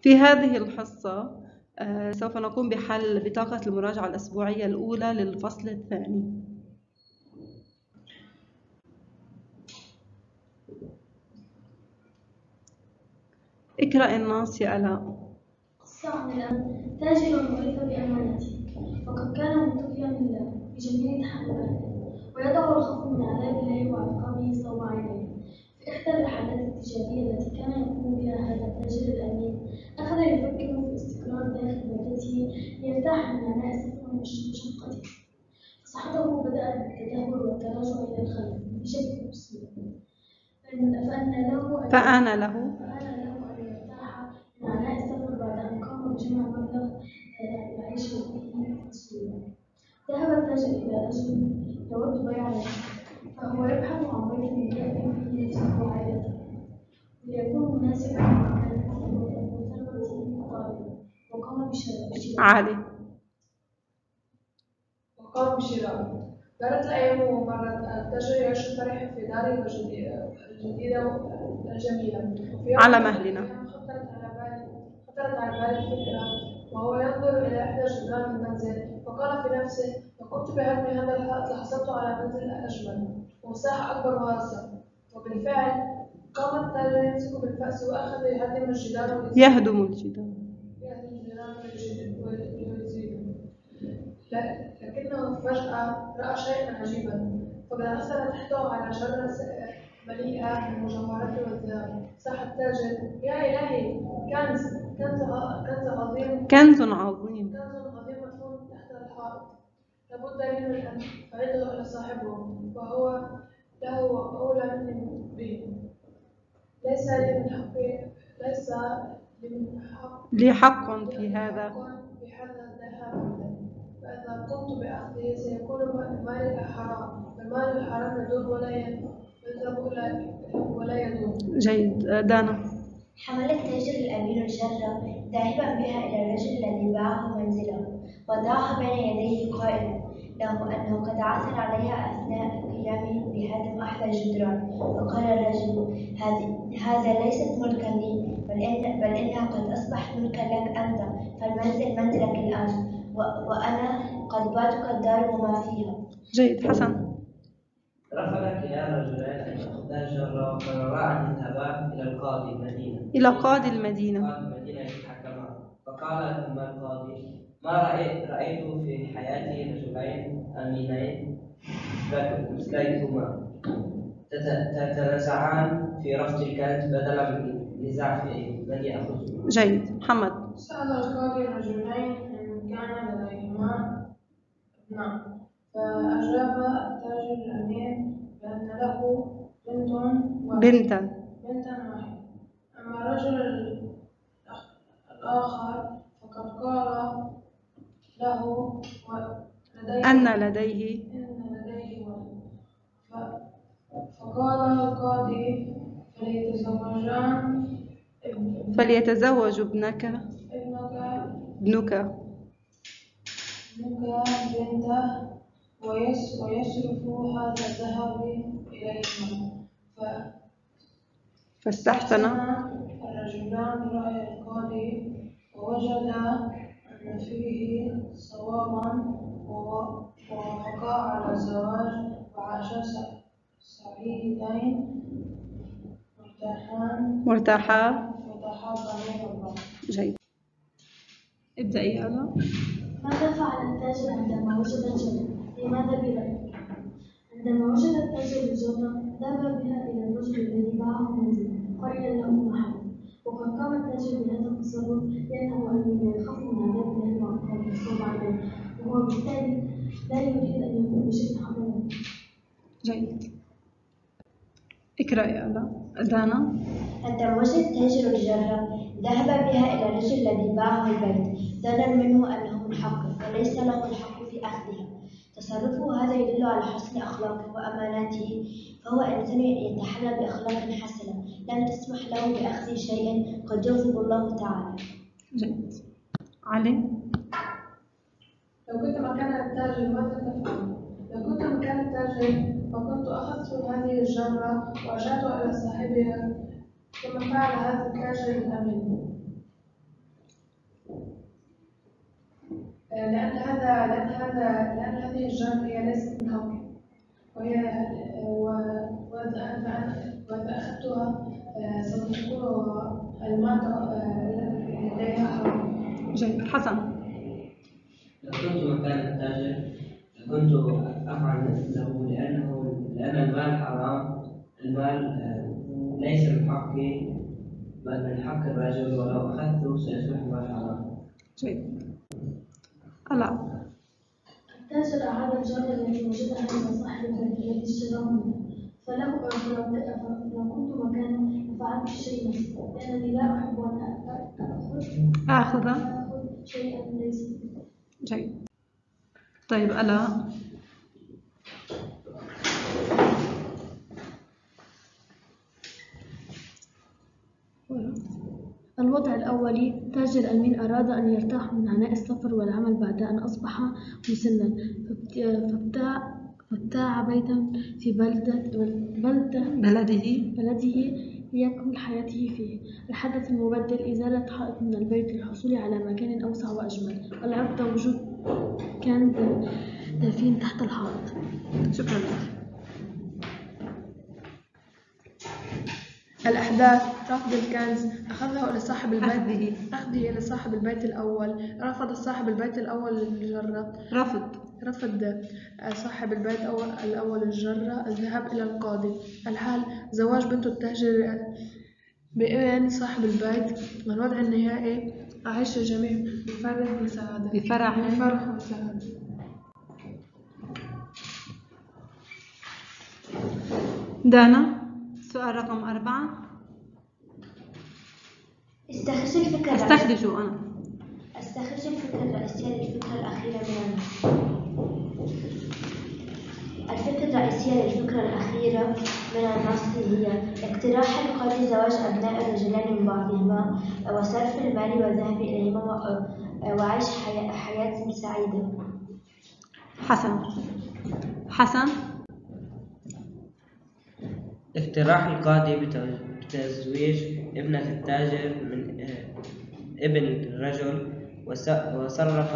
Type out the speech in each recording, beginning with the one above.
في هذه الحصة سوف نقوم بحل بطاقة المراجعة الأسبوعية الأولى للفصل الثاني. اقرأ النص يا آلاء. استعمل تاجر الوريث بأمانته، وقد كان متقيا لله بجميع تحملاته، ويدعو الخوف من عذاب الله وعقابه صوب عينيه. في إحدى الرحلات التجارية التي كان يقوم بها هذا التاجر الأمين، أخذ يفكر في استقرار داخل بيته ليرتاح من عناء سفر مشقته، فصحته بدأت بالتدهور والتراجع إلى الخلف بشكل مستمر. فأنا له أن يرتاح من عناء السفر بعد أن قام بجمع مبلغ يعيش به بسهولة. ذهب التاجر إلى رجل يود بيع نفسه، فهو يبحث عن بيت يأتي به نفسه وعائلته ليكون مناسبا لثروته الطالبة، وقام بشرائه. دارت الأيام ومرت التاجر يعيش فرحا في داره الجديدة الجميلة. على مهلنا خطرت على باله فكرة، وهو ينظر إلى إحدى جدران المنزل، فقال في نفسه: لو قمت بهدم هذا الحائط لحصلت على منزل أجمل ومساحة أكبر واسعة. وبالفعل قام التاجر يمسك بالفأس وأخذ يهدم الجدار ويزيده. لكنه فجأة رأى شيئا عجيبا، فقد أرسل تحته على شجرة مليئة بالمجوهرات والذهب. صاح التاجر: يا إلهي، كنز عظيم مدفون تحت الحائط، لابد لي من أن أعيده إلى صاحبه، وهو له أولى مني به. ليس لي حق في هذا، الذهب، فإذا قمت بأخذه سيكون مالي حرام، فمال الحرام يدور ولا يدور. جيد. دانا. حمل التاجر الأمين الجرة ذاهبا بها إلى الرجل الذي باعه منزله، وضعها بين يديه قائلا له أنه قد عثر عليها أثناء قيامه بهدم أحد الجدران. فقال الرجل: هذا ليست ملكا لي، بل إنها قد أصبحت ملكا لك أنت، فالمنزل منزلك الآن، وأنا قد بعتك الدار وما فيها. جيد. حسن. رفض كلا الرجلين أن يأخذا الجرة، وقررا أن يذهبا إلى قاضي المدينة يتحكما. فقال لهما القاضي: ما رأيت في حياتي رجلين أمينين مثليكما تتنازعان في رفض الكنز بدلا من النزاع في من يأخذه. جيد. محمد. سأل القاضي الرجلين إن كان لديهما ابناء، فأجاب التاجر الأمين بأن له بنتا واحدة. أما الرجل الآخر فقد قال له أن لديه ولد. فقال القاضي: فليتزوج ابنك بنته ويصرف هذا الذهب إليهما. فاستحسن الرجلان رأي القاضي، ووجد أن فيه صوابا، ووافقا على الزواج، وعاشا سعيدين مرتاحا. جيد. ابدأ يا آلاء. ماذا فعل التاجر عندما وجد الجرة؟ لماذا برأيك؟ عندما وجد التاجر الجرة ذهب بها إلى الرجل الذي باعه منزله قائلا له محل، وقد قام التاجر بهذا التصرف لأنه أمين يخاف من عذاب الله وعقابه صوب عينيه، وهو بالتالي لا يريد أن يكون بشيء حرام. جيد. اقرأ يا آلاء. دانا. عندما وجد التاجر الجرة ذهب بها إلى الرجل الذي باعه البيت ظنا منه أنه من حقه وليس له الحق في أخذها. تصرفه هذا يدل على حسن أخلاقه وأمانته، فهو إنسان يتحلى بأخلاق حسنة لم تسمح له بأخذ شيء قد يغضب الله تعالى. جيد. علي. لو كنت مكان التاجر ماذا تفعل؟ لو كنت مكان التاجر فكنت أخذت هذه الجرة وأرجعتها إلى صاحبها كما فعل هذا التاجر الأمين. لأن هذه الجار هي ليست من حقي، وإذا أخذتها سوف تكون المال لديها حرام. جيد. حسن. لو كنت مكان التاجر كنت أفعل مثله، لأن المال حرام. المال ليس من حقي بل من حق الرجل، ولو أخذته سيصبح المال حرام. جيد. ألا التاجر أعاد الجارة التي وجدها عند صاحب البيت الذي اشتراه منه، فلو كنت مكانه لفعلت الشيء نفسه، لأنني لا أحب أن آخذ شيئا ليس. جيد. طيب ألا الوضع الأولي: تاجر أمين أراد أن يرتاح من عناء السفر والعمل بعد أن أصبح مسنا، فابتاع بيتا في بلده ليكمل حياته فيه. الحدث المبدل: إزالة حائط من البيت للحصول على مكان أوسع وأجمل. العقدة: وجود كنز دفين تحت الحائط. شكرا لك. الأحداث: رفض الكنز، أخذه لصاحب البيت. أخذه لصاحب البيت الأول. رفض صاحب البيت الأول الجرة. رفض صاحب البيت الأول الجرة. الذهاب إلى القاضي. الحال: زواج بنت التاجر بابن صاحب البيت. الوضع النهائي: أعيش الجميع بفرح وسعادة. دانا، سؤال رقم 4. استخرج الفكرة الرئيسية للفكرة الأخيرة من النص هي: اقتراح القاضي زواج أبناء الرجلين من بعضهما، وصرف المال والذهاب إليهما، وعيش حياة سعيدة. حسن. اقتراح القاضي بتزويج ابنة التاجر من ابن الرجل، وصرف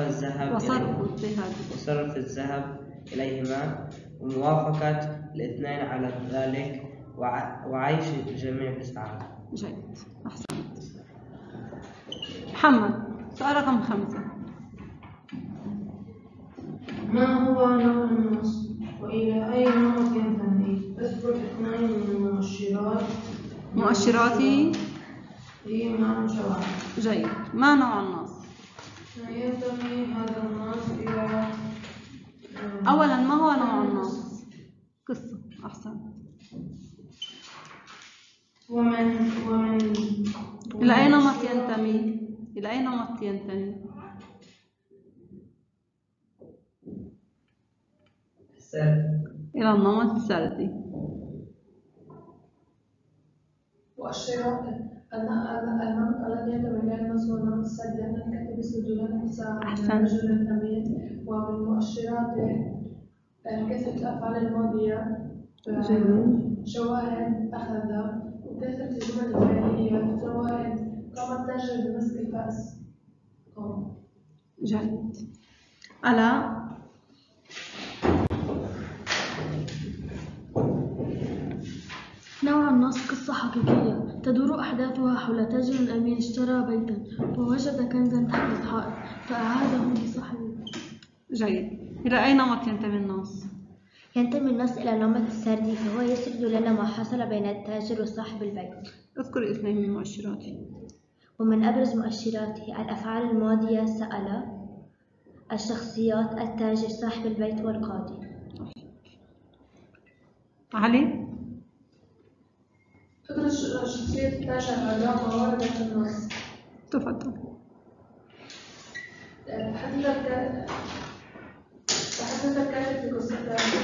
الذهب إليهما، وموافقة الاثنين على ذلك، وعيش الجميع بسعادة. جيد. أحسنت. محمد، سؤال رقم 5. ما هو نوع النص؟ وإلى أي نمط ينتمي؟ اذكر 2 من مؤشراتي مع شواهد. جيد. ما نوع النص؟ ينتمي هذا النص إلى أولا ما هو نوع النص؟ قصة. أحسن. ومن إلى أي نمط ينتمي؟ إلى النمط السردي. مؤشرات النمط الذي ينتمي إليه النص هو النمط السردي، أن الكاتب يسجل مساعد رجل أمين. ومن مؤشراته كثرة الأفعال الماضية، شواهد أخذ، وكثرة الجمل الفعلية. شواهد: قام التاجر بمسك الفأس. جيد. ألا نوع النص: قصة حقيقية تدور أحداثها حول تاجر أمين اشترى بيتا ووجد كنزا تحت الحائط فأعاده لصاحبه. جيد. إلى أي نمط ينتمي النص؟ ينتمي النص إلى النمط السردي، فهو يسرد لنا ما حصل بين التاجر وصاحب البيت. اذكر 2 من مؤشراته. ومن أبرز مؤشراته: الأفعال الماضية: سأل، الشخصيات: التاجر، صاحب البيت، والقاضي. علي؟ فكرة شخصية التاجر علاقة واردة في النص. تفضل. تحدث الكاتب في قصة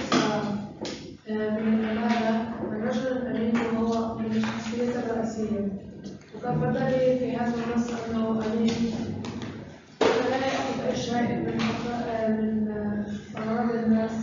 من الأمانة. الرجل الأمين هو من الشخصيات الرئيسية، وكان بدا لي في هذا النص أنه أمين لا يأخذ أي شيء من أغراض الناس.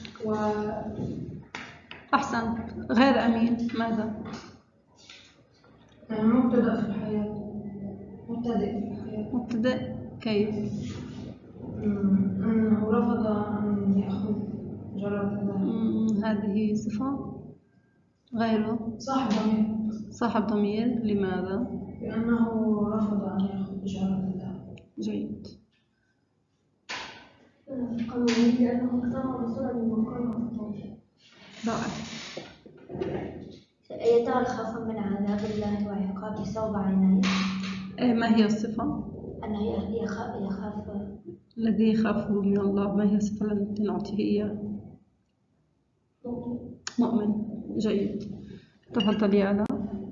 أحسن. غير أمين ماذا؟ مبتدئ في الحياة. مبتدئ كيف؟ أنه رفض أن يأخذ جرة الذهب. هذه صفة. غيره صاحب ضمير. لماذا؟ لأنه رفض أن يأخذ جرة الذهب. جيد. قانوني لأنه اقتنع بسرعة من قاله. رائع. يدعو خوفا من عذاب الله وعقابه صوب عينيه. ما هي الصفة؟ أنه يخاف. الذي يخاف من الله. ما هي الصفة التي نعطيه إياها؟ مؤمن. جيد. تفضلي أنا.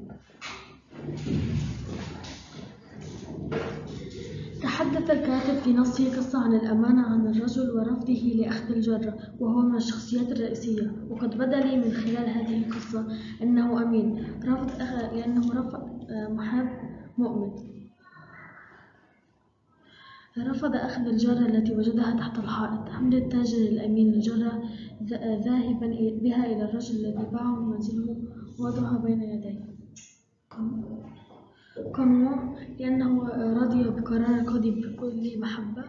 تحدث الكاتب في نصه قصة عن الأمانة عن الرجل ورفضه لأخذ الجرة، وهو من الشخصيات الرئيسية. وقد بدا لي من خلال هذه القصة أنه أمين، لأنه رفض محب مؤمن. رفض أخذ الجرة التي وجدها تحت الحائط. حمل التاجر الأمين الجرة ذاهبا بها إلى الرجل الذي باعه منزله ووضعها بين يديه. قانون لأنه رضي بقرار القاضي بكل محبة.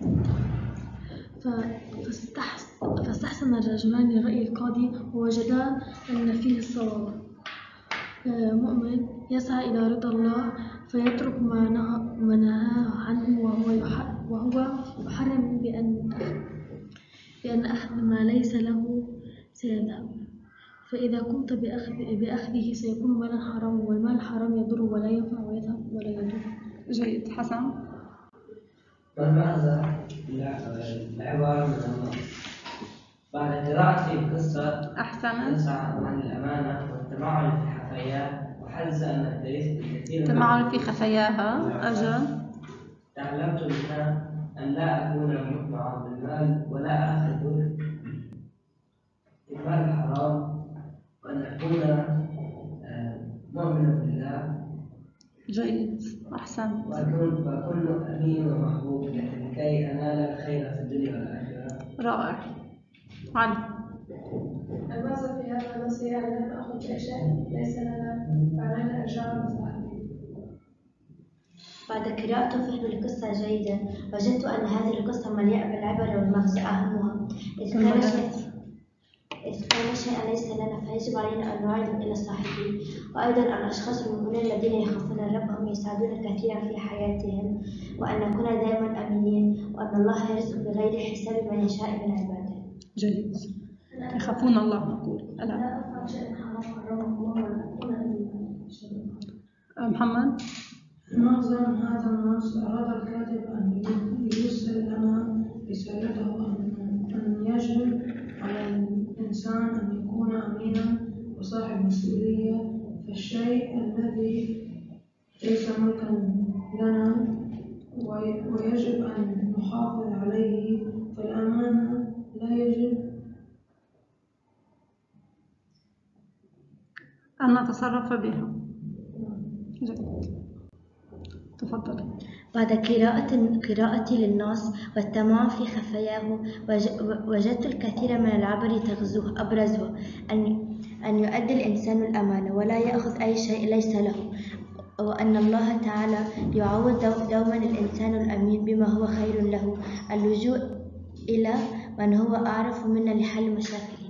فاستحسن الرجلان رأي القاضي ووجدا أن فيه الصواب. مؤمن يسعى إلى رضا الله فيترك ما نهاه عنه، وهو يحرم بأن أخذ ما ليس له سيذهب. فإذا قمت بأخذه سيكون مالا حرام، والمال حرام يضر ولا ينفع ويذهب ولا يضر. جيد. حسن. والمغزى العبارة من النص. بعد قراءة القصة أحسنت. عن الأمانة والتمعن في خفاياها، وحدث أن الكثير التمعن في خفاياها. أجل. تعلمت منها أن لا أكون مطمعا بالمال ولا آخذ المال حرام، وأن أكون مؤمنا بالله. جيد. أحسنت. وأكون أمين ومحبوب لكي أنال الخير في الدنيا والآخرة. رائع. علي. المغزى في هذا النص هي أن نأخذ أشياء ليس لنا فعلينا إرجاع مصلحته. بعد قراءة وفهم القصة جيدا، وجدت أن هذه القصة مليئة بالعبر والمغزى. أهمها إذ كان شيئا ليس لنا فيجب علينا أن نعيده إلى صاحبه. وأيضا الأشخاص المؤمنين الذين يخافون ربهم يساعدون كثيرا في حياتهم، وأن نكون دائما أمينين، وأن الله يرزق بغير حساب من يشاء من عباده. جيد. يخافون الله. نقول لا أفعل شيئا حرمه الله ولا أكون أمينا. محمد. المغزى من هذا النص أراد الكاتب أن يرسل لنا رسالته أن يجب على الإنسان أن يكون أمينا وصاحب مسؤولية، فالشيء الذي ليس ملكا لنا ويجب أن نحافظ عليه، فالأمانة لا يجب أن نتصرف بها. جيد. تفضل. بعد قراءتي للنص والتمعن في خفاياه، وجدت الكثير من العبر تغزوه. أبرزها أن يؤدي الإنسان الأمانة ولا يأخذ أي شيء ليس له، وأن الله تعالى يعوض دوما الإنسان الأمين بما هو خير له. اللجوء إلى من هو أعرف منا لحل مشاكل.